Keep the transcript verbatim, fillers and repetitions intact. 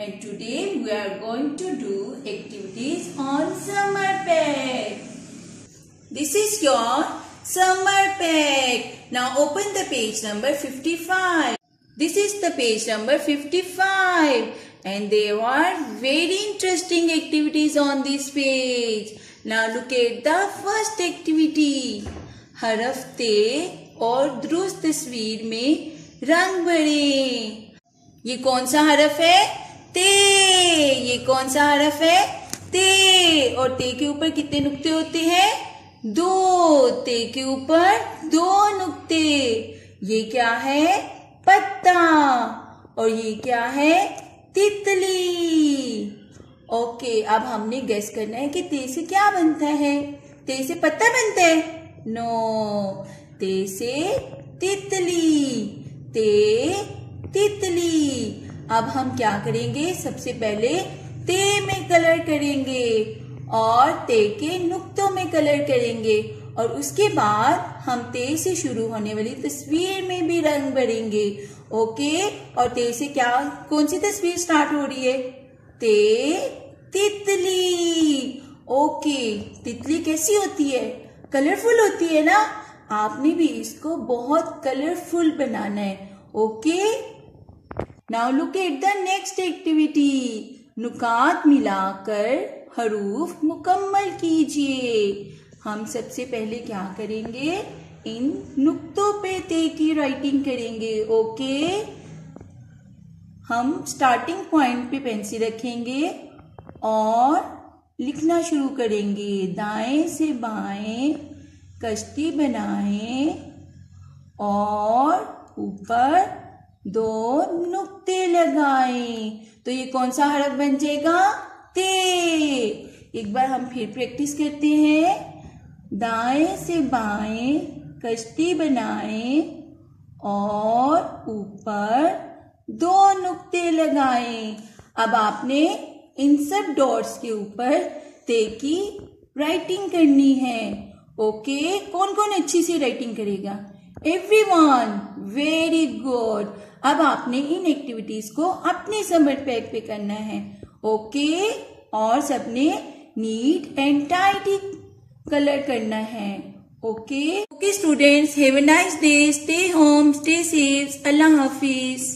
and today we are going to do activities on summer pack. This is your summer pack. Now open the page number fifty-five. This is the page number fifty-five and there are very interesting activities on this page. Now look at the first activity. हर हफ्ते और दुरुस्त तस्वीर में रंग भरें. ये कौन सा हरफ है? ते. ये कौन सा हरफ है? ते. और ते के ऊपर कितने नुक्ते होते हैं? दो. ते के ऊपर दो नुक्ते. ये क्या है? पत्ता. और ये क्या है? तितली. ओके, अब हमने गेस करना है कि ते से क्या बनता है. ते से पत्ता बनता है? नो. ते से तितली. ते तितली. अब हम क्या करेंगे? सबसे पहले ते में कलर करेंगे और ते के नुक्तों में कलर करेंगे और उसके बाद हम ते से शुरू होने वाली तस्वीर में भी रंग भरेंगे. ओके, और ते से क्या कौन सी तस्वीर स्टार्ट हो रही है? ते तितली. ओके, तितली कैसी होती है? कलरफुल होती है ना. आपने भी इसको बहुत कलरफुल बनाना है. Okay, now look at the next activity. नुकात मिलाकर हरूफ मुकम्मल कीजिए. हम सबसे पहले क्या करेंगे? इन नुक्तों पे ते की राइटिंग करेंगे. ओके, हम स्टार्टिंग पॉइंट पे पेंसिल रखेंगे और लिखना शुरू करेंगे. दाएं से बाएं कश्ती बनाएं और ऊपर दो नुक्ते लगाएं. तो ये कौन सा हरफ बन जाएगा? ते. एक बार हम फिर प्रैक्टिस करते हैं. दाएं से बाएं कश्ती बनाएं और ऊपर दो नुक्ते लगाएं. अब आपने इन सब डॉट्स के ऊपर ते की राइटिंग करनी है. ओके, कौन कौन अच्छी सी राइटिंग करेगा? एवरीवन. Very good. अब आपने इन एक्टिविटीज को अपने समर पैक पे करना है. ओके, और सबने नीट एंड टाइडी कलर करना है. Okay okay students, have a nice day. Stay home, stay safe. Allah Hafiz.